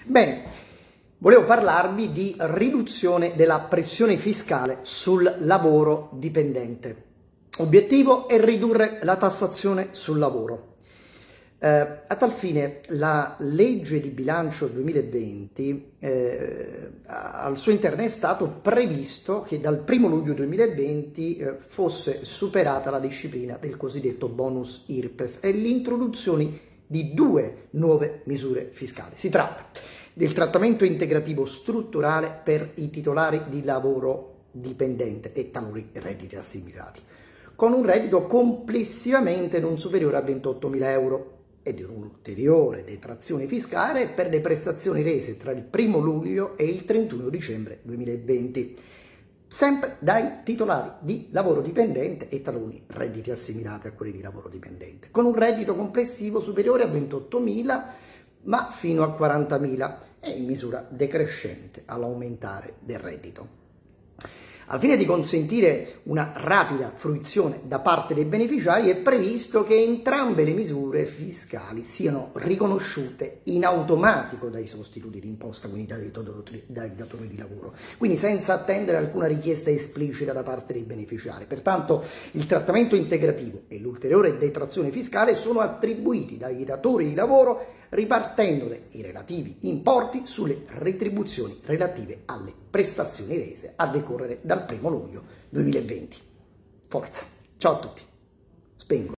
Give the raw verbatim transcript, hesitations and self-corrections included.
Bene, volevo parlarvi di riduzione della pressione fiscale sul lavoro dipendente. Obiettivo è ridurre la tassazione sul lavoro. Eh, a tal fine la legge di bilancio duemilaventi eh, al suo interno è stato previsto che dal primo luglio duemilaventi eh, fosse superata la disciplina del cosiddetto bonus I R P E F e l'introduzione di due nuove misure fiscali. Si tratta del trattamento integrativo strutturale per i titolari di lavoro dipendente e taluni redditi assimilati, con un reddito complessivamente non superiore a ventottomila euro e di un'ulteriore detrazione fiscale per le prestazioni rese tra il primo luglio e il trentuno dicembre duemilaventi, sempre dai titolari di lavoro dipendente e taluni redditi assimilati a quelli di lavoro dipendente, con un reddito complessivo superiore a ventottomila ma fino a quarantamila e in misura decrescente all'aumentare del reddito. Al fine di consentire una rapida fruizione da parte dei beneficiari è previsto che entrambe le misure fiscali siano riconosciute in automatico dai sostituti d'imposta, quindi dai datori, dai datori di lavoro, quindi senza attendere alcuna richiesta esplicita da parte dei beneficiari. Pertanto il trattamento integrativo e l'ulteriore detrazione fiscale sono attribuiti dai datori di lavoro ripartendone i relativi importi sulle retribuzioni relative alle prestazioni rese a decorrere dal primo luglio duemilaventi. Forza! Ciao a tutti! Spengo.